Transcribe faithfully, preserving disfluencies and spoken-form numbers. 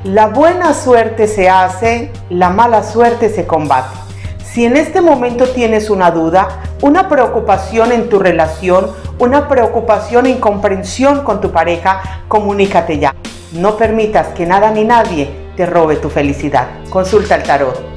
La buena suerte se hace, la mala suerte se combate. Si en este momento tienes una duda, una preocupación en tu relación, una preocupación e incomprensión con tu pareja, comunícate ya. No permitas que nada ni nadie te robe tu felicidad. Consulta el tarot.